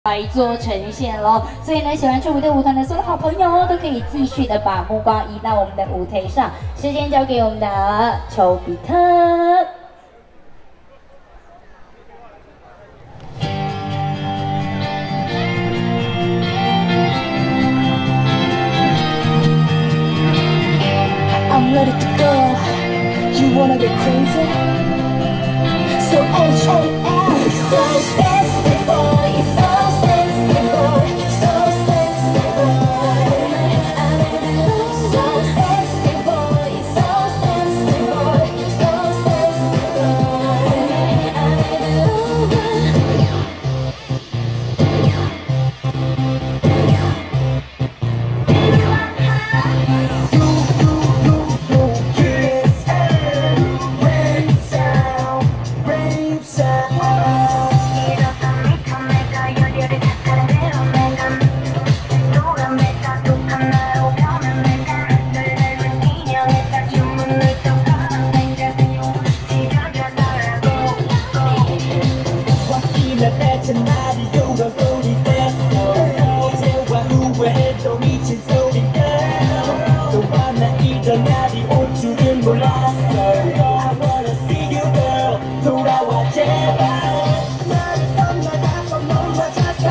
来做呈现咯。所以呢，喜欢这舞的舞团的所有好朋友都可以继续的把目光移到我们的舞台上。时间交给我们的丘比特。I'm ready to go. You wanna get crazy? So so sexy boy, so sexy boy, so sexy boy. So sexy boy, so sexy boy, so sexy 후회해도 미친 소리가 너와 나 이런 날이 올 줄은 몰랐어. I wanna see you girl 돌아와 제발. 나를 떠나가서 널 맞아서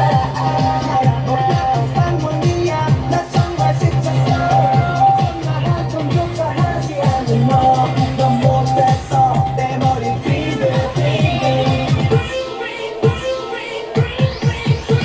상문이야 나 정말 지쳤어. 전화한 정도가 하지 않은 넌 못했어. 내 머리 뒤를 뒤.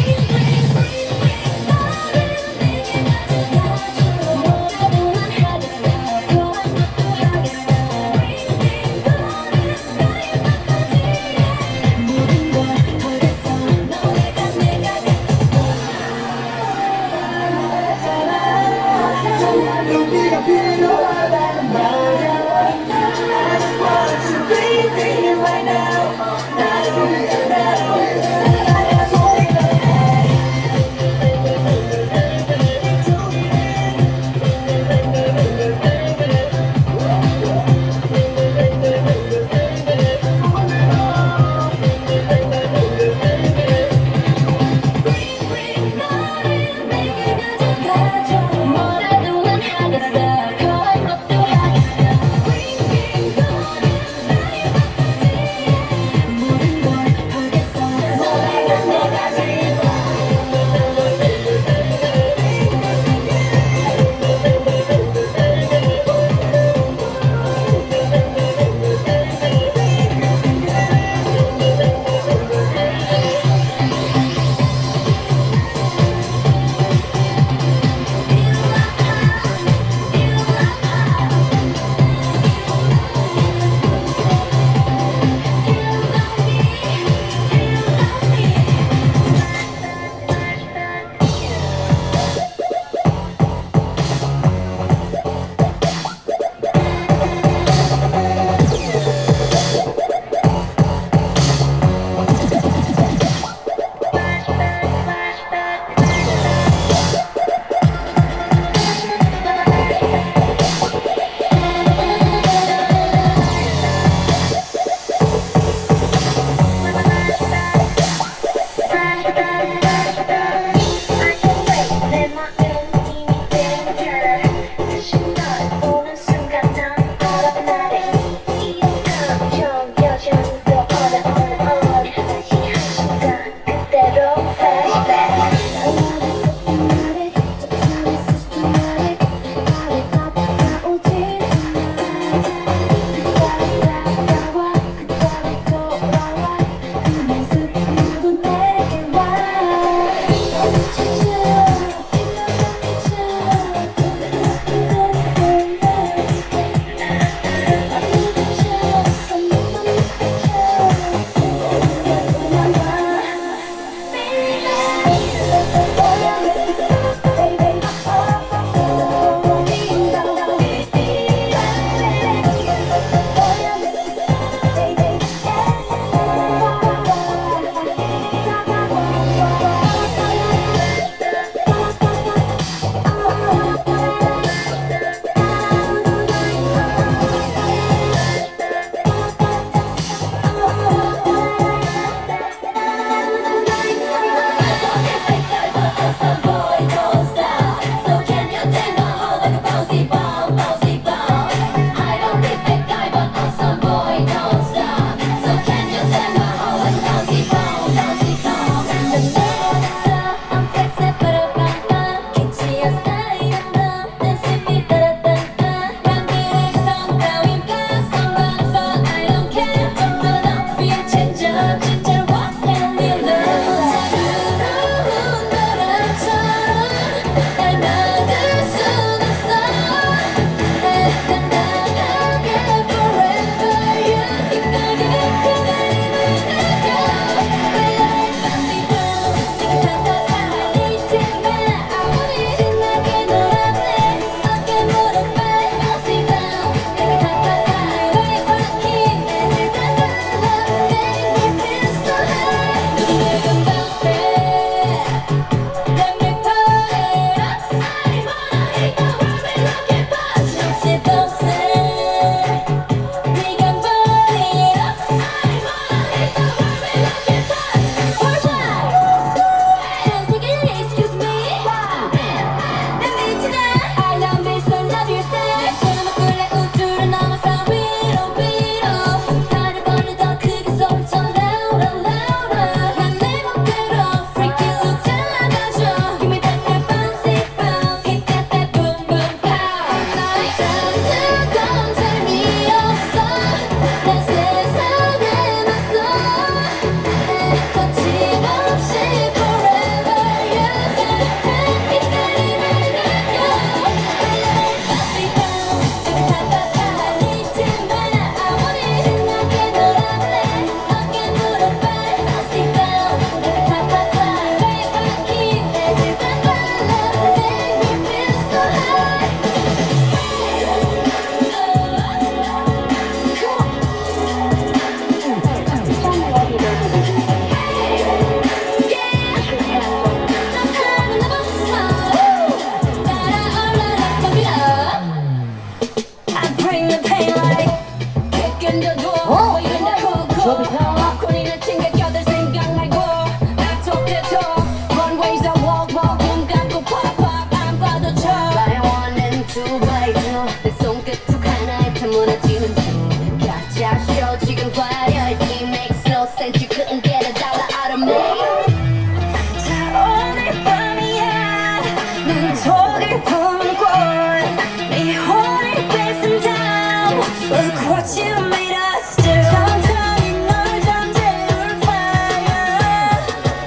what you made us do. 천천히 널 잠재울 fire.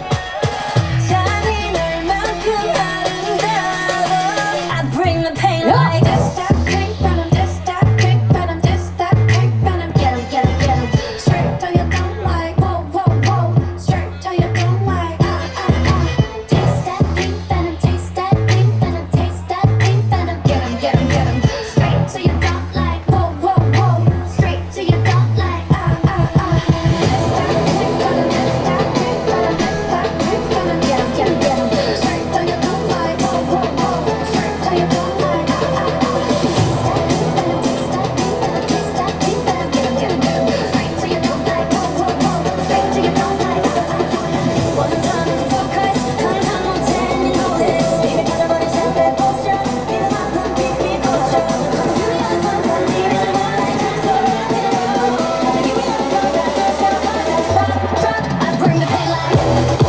잔인할 만큼 아름다워. I bring the pain like this. That pink venom, this that pink venom, this that pink venom. Get 'em, get 'em, get 'em. Straight till you don't like. Whoa, whoa, whoa. Straight till you don't like. Taste that pink venom, taste that pink venom, taste that pink venom. Get 'em, get 'em, get 'em. Straight till you don't like. Whoa, whoa, whoa. Straight till you don't like. Taste that pink venom, taste that pink venom, taste that pink venom. Get 'em, get 'em, get 'em. Straight till you don't like. Whoa, whoa, whoa. Straight till you don't like. Taste that pink venom, taste that pink venom, taste that pink venom. Get 'em, get 'em, get 'em. Straight till you don't like. Whoa, whoa, whoa. Straight till you don't like. One time is focus, 한참 못해 you know this. 이미 빠져버린 champagne potion. 네가 만든 pick me potion. 유리한 선산 니를 원해 cancer. 유리한 선산 stop, drop. I bring the pain like.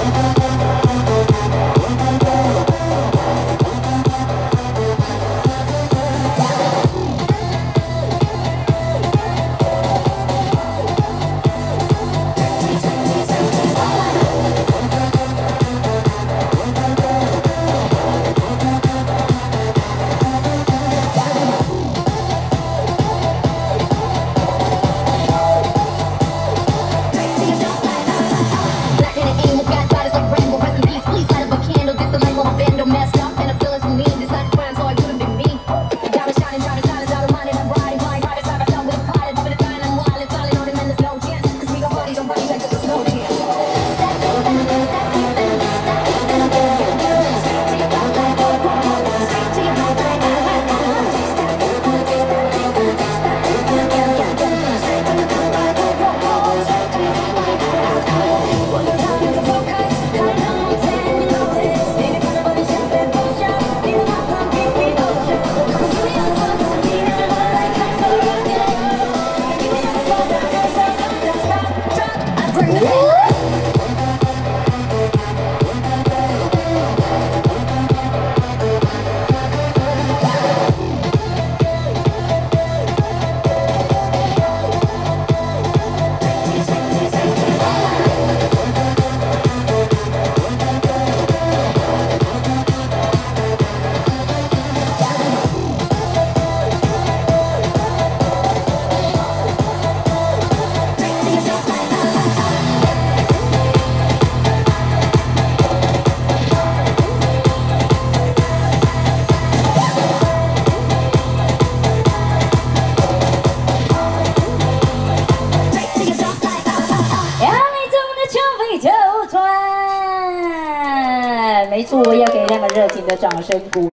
呀，美中的球飞球团，没错，要给他们热情的掌声鼓。